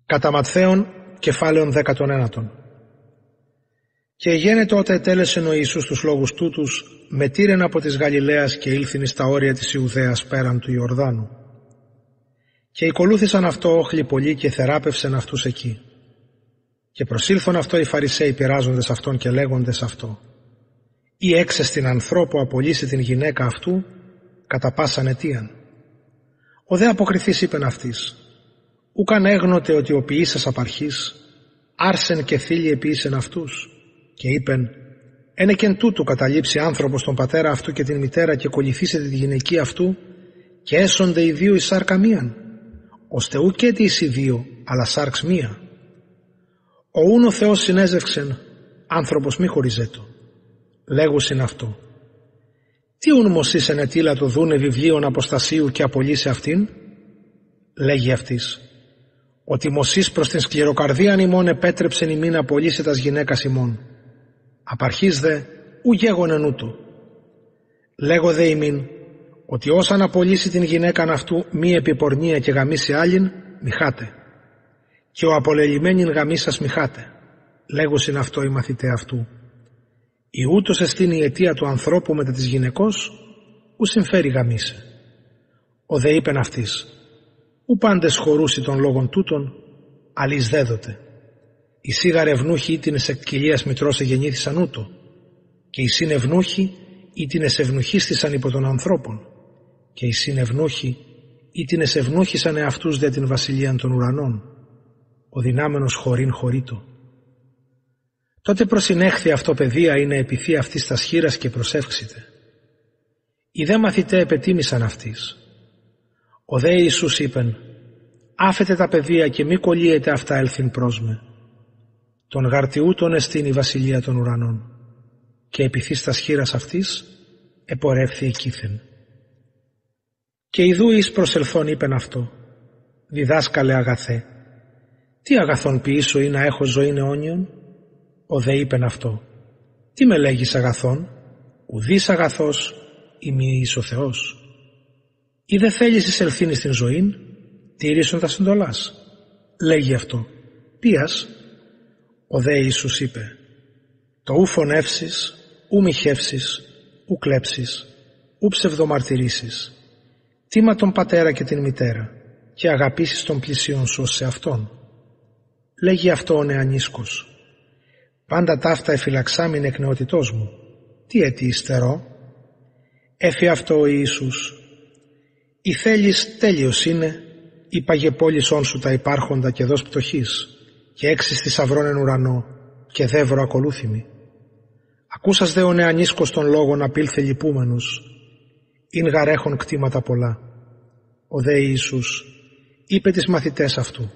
Κατά Ματθαίον, κεφάλαιον 19. Και γένε τότε ετέλεσεν ο Ιησούς τους λόγους τούτους, μετήρεν από της Γαλιλαίας και ήλθεν εις τα όρια της Ιουδαίας πέραν του Ιορδάνου. Και ακολούθησαν αυτό όχλοι πολλοί και θεράπευσεν αυτούς εκεί. Και προσήλθον αυτό οι Φαρισαίοι πειράζοντες αυτόν και λέγοντες αυτό: «Ή έξες την ανθρώπου απολύσει την γυναίκα αυτού κατά πάσαν αιτίαν». Ο δε αποκριθής είπεν αυτής: «Ούκαν έγνοτε ότι ο ποιήσας απαρχής, άρσεν και θήλοι επίησεν αυτούς». Και είπεν: «Ένεκεν τούτου καταλήψει άνθρωπος τον πατέρα αυτού και την μητέρα και κολληθήσετε τη γυναική αυτού και έσονται οι δύο εις σάρκα μίαν, ώστε ουκέτι εις οι δύο, αλλά σάρξ μία. Ο ούν ο Θεός συνέζευξεν, άνθρωπος μη χωριζέτο. Λέγουσιν αυτό: Τι ούν Μωσής ενετήλα το δούνε βιβλίων αποστασίου και απολύσει αυτήν? Λέγει αυτής: Ότι Μωσής προς την σκληροκαρδίαν ημών επέτρεψεν ημίν απολύσει τας γυναίκας ημών. Απαρχής δε ου γέγονεν ούτω. Λέγω δε ημίν, ότι όσαν απολύσει την γυναίκαν αυτού μη επιπορνία και γαμίσει άλλην, μιχάτε. Και ο απολελημένην γαμίσας μιχάτε. Λέγουσιν αυτό οι μαθηταί αυτού. Η ούτως εστίν η αιτία του ανθρώπου μετά της γυναικός, ου συμφέρει γαμίσε. Ο δε είπεν αυτής: Ου πάντες χωρούσι των λόγων τούτων, αλλής δέδοτε. Οι σίγαρ ευνούχοι ή την εκκυλίας μητρός εγεννήθησαν ούτω, και οι συν ευνούχοι ή την ευνούχίστησαν υπό των ανθρώπων, και οι συν ευνούχοι ή την ευνούχησαν εαυτούς δε την βασιλείαν των ουρανών. Ο δυνάμενος χωρήν χωρίτο. Τότε προσυνέχθη αυτό παιδεία είναι επιθύ αυτής τας χείρας και προσεύξητε. Οι δε μαθηταί επετίμησαν αυτής. Ο δε Ιησούς είπεν: Άφετε τα παιδεία και μη κολλείετε αυτά έλθειν προς με. Τον γαρτιούτων εστίν η βασιλεία των ουρανών. Και επιθύς τας χείρας αυτής επορεύθη εκείθεν. Και ιδού εις προσελθόν είπεν αυτό: Διδάσκαλε αγαθέ, τι αγαθόν ποιήσω ή να έχω ζωήν αιώνιον? Ο δε είπεν αυτό: Τι με λέγεις αγαθόν? Ουδείς αγαθός ημί εις ο Θεός. Ή δε θέλεις εισελθήν εις την ζωήν, τήρησον τα συντολάς. Λέγει αυτό: Ποίας? Ο δε Ιησούς είπε: Το ου φωνεύσεις, ου μοιχεύσεις, ου κλέψεις, ου ψευδομαρτυρήσεις. Τίμα τον πατέρα και την μητέρα και αγαπήσεις τον πλησίον σου ως σε αυτόν. Λέγει αυτό ο νεανίσκος: Πάντα ταύτα εφυλαξάμιν εκ νεότητός μου. Τι έτι υστερώ? Έφη αυτό ο Ιησούς: Ή θέλεις τέλειος είναι, ή παγεπόλησόν σου τα υπάρχοντα και δώσ' πτωχής, και έξις θησαυρών εν ουρανό, και δεύρο ακολούθημι. Ακούσας δε ο νεανίσκος των λόγων απήλθε λυπούμενος, ειν γαρέχον κτήματα πολλά. Ο δε Ιησούς είπε τις μαθητές αυτού: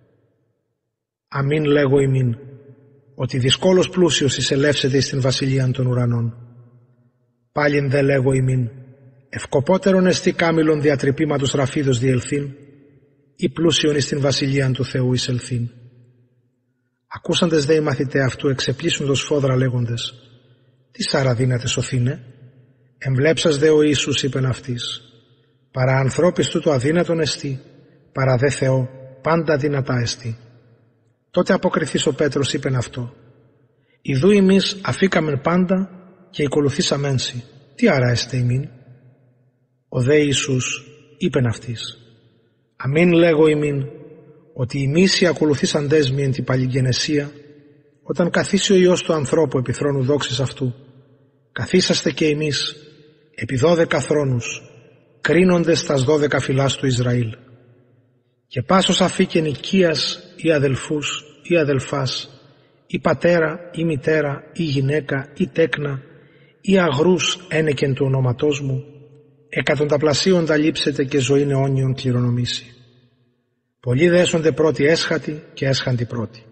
Αμήν λέγω ημίν, ότι δυσκόλος πλούσιος εισελεύσεται εις την βασιλείαν των ουρανών. Πάλιν δε λέγω ημίν, ευκοπότερον εστί κάμιλον διατρυπήματος ραφίδος διελθύν, ή πλούσιον εις την βασιλείαν του Θεού εισελθύν. Ακούσαντες δε οι μαθηταί αυτού εξεπλήσσοντος φόδρα λέγοντες: Τι σάρα δύναται σωθήνε? Εμβλέψας δε ο Ιησούς είπεν αυτής: Παρά ανθρώπης τούτο αδύνατον εστί, παρά δε Θεό πάντα δυνατά εστί. Τότε αποκριθείς ο Πέτρος είπεν αυτό: Ιδού ημείς αφήκαμεν πάντα και ακολουθήσαμεν σοι. Τι άρα εστε ημίν? Ο δε Ιησούς είπεν αυτής: Αμήν λέγω ημίν, ότι οι μίσοι ακολουθήσαντές μοι εν την παλιγενεσία, όταν καθίσει ο Υιός του ανθρώπου επί θρόνου δόξης αυτού, καθίσαστε και εμείς επί 12 θρόνους, κρίνοντες τας 12 φυλάς του Ισραήλ. Και πάσος αφήκεν οικίας ή αδελφούς ή αδελφάς, ή πατέρα ή μητέρα ή γυναίκα ή τέκνα ή αγρούς ένεκεν του ονόματός μου, εκατονταπλασίων τα λείψετε και ζωήν αιώνιον κληρονομήσει. Πολλοί δέσονται πρώτοι έσχατοι και έσχαντοι πρώτοι.